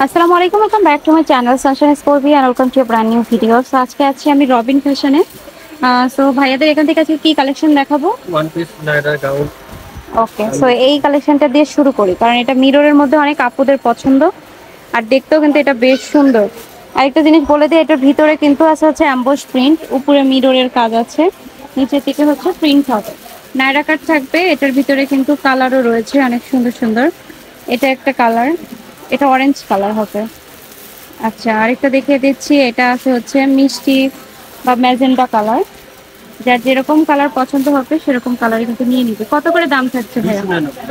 আসসালামু আলাইকুম, welcome back to my channel sunshine sporty and welcome to brand new video. So আজকে আছি আমি রবিন ফ্যাশনে। সো ভাইয়াদের এখান থেকে আজকে কি কালেকশন দেখাবো? One piece Naira gown. Okay, so এই কালেকশনটা দিয়ে শুরু করি, কারণ এটা মিররের মধ্যে অনেক আপুদের পছন্দ আর দেখতেও কিন্তু এটা বেশ সুন্দর। আরেকটা জিনিস বলে দিই, এটার ভিতরে কিন্তু আছে হচ্ছে অ্যাম্বোস প্রিন্ট, উপরে মিররের কাজ আছে, নিচের দিকে হচ্ছে প্রিন্ট হবে, নাইরা কাট থাকবে। এটার ভিতরে কিন্তু কালারও রয়েছে অনেক সুন্দর সুন্দর। এটা একটা কালার, এটা অরেঞ্জ কালার হবে। আচ্ছা, আরেকটা দেখিয়ে দিচ্ছি, এটা আছে হচ্ছে মিষ্টি বা ম্যাজেন্টা কালার। যার যেরকম কালার পছন্দ হবে সেরকম কালারই কিন্তু নিয়ে নিবে। কত করে দাম থাকছে ভাইয়া?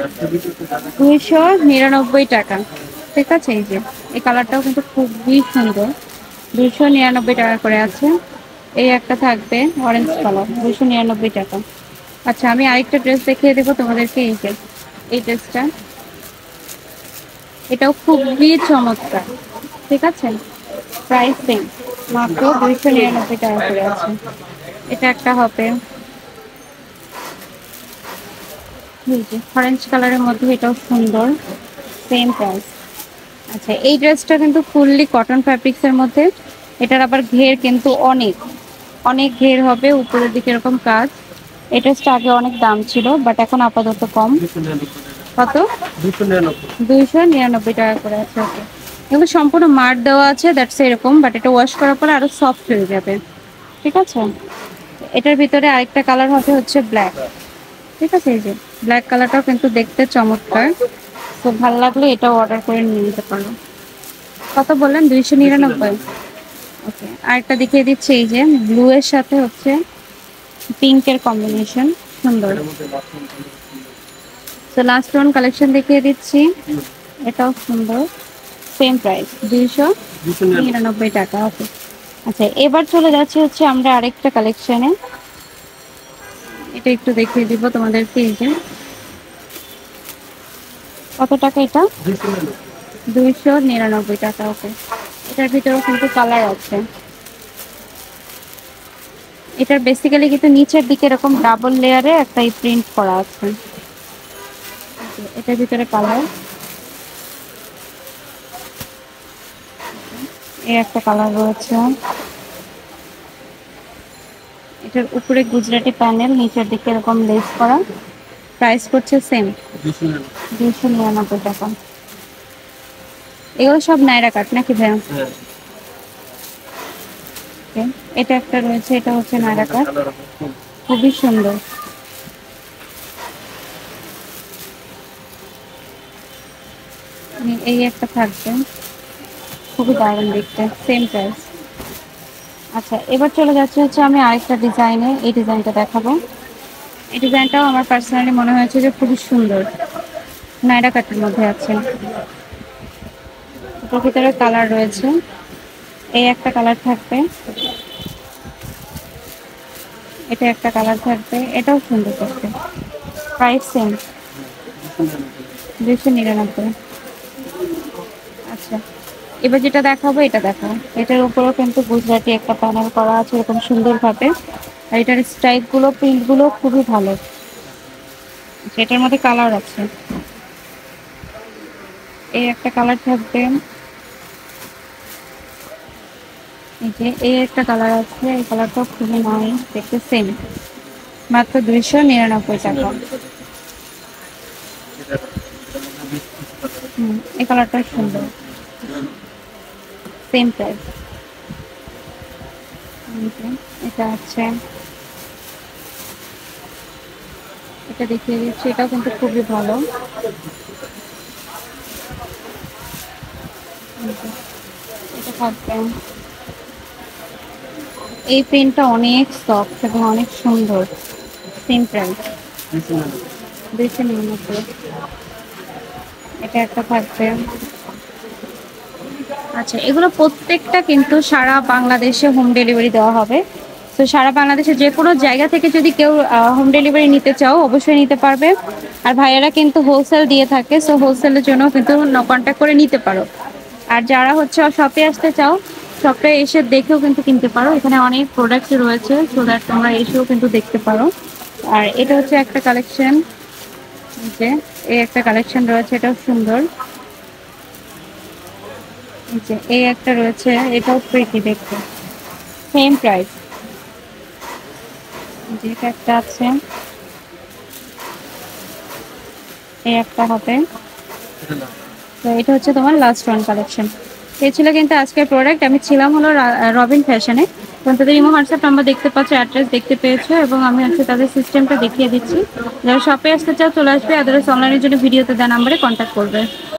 299 টাকা। ঠিক আছে, এই যে এই কালারটাও কিন্তু খুবই সুন্দর, 299 টাকা করে আছে। এই একটা থাকবে অরেঞ্জ কালার, 299 টাকা। আচ্ছা, আমি আরেকটা ড্রেস দেখিয়ে দেবো তোমাদেরকে। এই যে এই ড্রেসটা, এটাও খুবই চমৎকার। ঠিক আছে, প্রাইস সেম, মাত্র 299 টাকা করে আছে। এটা একটা হবে অরেঞ্জ কালারের মধ্যে, এটাও সুন্দর, সেম প্রাইস। আচ্ছা, এই ড্রেসটা কিন্তু ফুললি কটন ফ্যাব্রিক্স এর মধ্যে। এটার আবার ঘের কিন্তু অনেক অনেক ঘের হবে, উপরের দিকে এরকম কাজ। এই ড্রেসটা আগে অনেক দাম ছিল, বাট এখন আপাতত কম। কত? 299 টাকা করে আছে। ওকে, কিন্তু সম্পূর্ণ মার দেওয়া আছে, দ্যাটস এরকম, বাট এটা ওয়াশ করার পরে আরো সফট হয়ে যাবে। ঠিক আছে, এটার ভিতরে আরেকটা কালার হবে হচ্ছে ব্ল্যাক। ঠিক আছে, এই যে ব্ল্যাক কালারটাও কিন্তু দেখতে চমৎকার। তো ভালো লাগলে এটাও অর্ডার করে নিয়ে নিতে পারো। কত বললেন? 299। ওকে, আরেকটা দেখিয়ে দিচ্ছি, এই যে ব্লু এর সাথে হচ্ছে পিঙ্কের কম্বিনেশন, সুন্দর। তো লাস্ট ওয়ান কালেকশন দেখিয়ে দিচ্ছি, এটাও সুন্দর, সেম প্রাইস 299 টাকা। ওকে, আচ্ছা এবার চলে যাচ্ছে হচ্ছে আমরা আরেকটা কালেকশনে। এটা একটু দেখিয়ে দিব তোমাদেরকে। এই যে কত টাকা এটা? 299 টাকা। ওকে, এটার ভিতরেও কিন্তু কালার আছে। এটার বেসিক্যালি কিন্তু নিচের দিকে এরকম ডাবল লেয়ারে একটা প্রিন্ট করা আছে। এটার ভিতরে কালার, এই একটা কালার রয়েছে। এটার উপরে গুজরাটি প্যানেল, নিচের দিকে এরকম লেস করা। প্রাইস করছে সেম, 299 টাকা। এগুলো সব নাইরা কাট নাকি ভাইয়া? Okay, এটা একটা রয়েছে, এটা হচ্ছে নাইরা কাট, খুবই সুন্দর। এই একটা থাকবে, খুবই দারুণ দেখতে, সেম প্রাইস। আচ্ছা, এবার চলে যাচ্ছে হচ্ছে আমি আরেকটা ডিজাইনে। এই ডিজাইনটা দেখাবো। এই ডিজাইনটাও আমার পার্সোনালি মনে হয়েছে যে খুবই সুন্দর, নাইরা কাটের মধ্যে আছে। এটার ভিতরে কালার রয়েছে, এই একটা কালার থাকবে, এটা একটা কালার থাকবে, এটাও সুন্দর দেখতে। Price same, 299। আচ্ছা, এবার যেটা দেখাবো এটা দেখো। এটার উপরেও কিন্তু গুজরাটি একটা প্যানেল করা আছে এরকম সুন্দর ভাবে, আর এটার স্টাইপ গুলো, প্রিন্ট গুলো খুবই ভালো। আচ্ছা, এটার মধ্যে কালার আছে, এই একটা কালার থাকবে, এই যে এই একটা কালার আছে, এই কালারটাও খুবই নাইস দেখতে, সেম, মাত্র 299 টাকা। এই কালারটা সুন্দর, সেম প্রাইস। এটা আছে, এটা দেখিয়ে দিচ্ছি, এটাও কিন্তু খুবই ভালো। এটা থাকবে, এই পেনটা অনেক সফট এবং অনেক সুন্দর, সেম প্রাইস 299। এটা একটা থাকবে। আচ্ছা, এগুলো প্রত্যেকটা কিন্তু সারা বাংলাদেশে হোম ডেলিভারি দেওয়া হবে। তো সারা বাংলাদেশে যে কোনো জায়গা থেকে যদি কেউ হোম ডেলিভারি নিতে চাও অবশ্যই নিতে পারবে। আর ভাইয়ারা কিন্তু হোলসেল দিয়ে থাকে, সো হোলসেলের জন্য কিন্তু কন্ট্যাক্ট করে নিতে পারো। আর যারা হচ্ছে শপে আসতে চাও, শপে এসে দেখেও কিন্তু কিনতে পারো, এখানে অনেক প্রোডাক্ট রয়েছে, সো দ্যাট তোমরা এসেও কিন্তু দেখতে পারো। আর এটা হচ্ছে একটা কালেকশন, যে এই একটা কালেকশন রয়েছে, এটাও সুন্দর। এই যে এই একটা রয়েছে, এটাও প্রিটি দেখতে, সেম প্রাইস। যেটা একটা আছে, এই একটা হবে। তো এটা হচ্ছে তোমার লাস্ট ওয়ান কালেকশন। এই ছিল কিন্তু আজকের প্রোডাক্ট। আমি ছিলাম হলো রবিন ফ্যাশনে। তাদের ইমো হোয়াটসঅ্যাপ নাম্বার দেখতে পাচ্ছ, অ্যাড্রেস দেখতে পেয়েছো, এবং আমি হচ্ছে তাদের সিস্টেমটা দেখিয়ে দিচ্ছি। যারা শপে আসতে চাও চলে আসবে, আদারওয়াইজ অনলাইনের জন্য ভিডিওতে দেওয়া নাম্বারে কন্ট্যাক্ট করবে।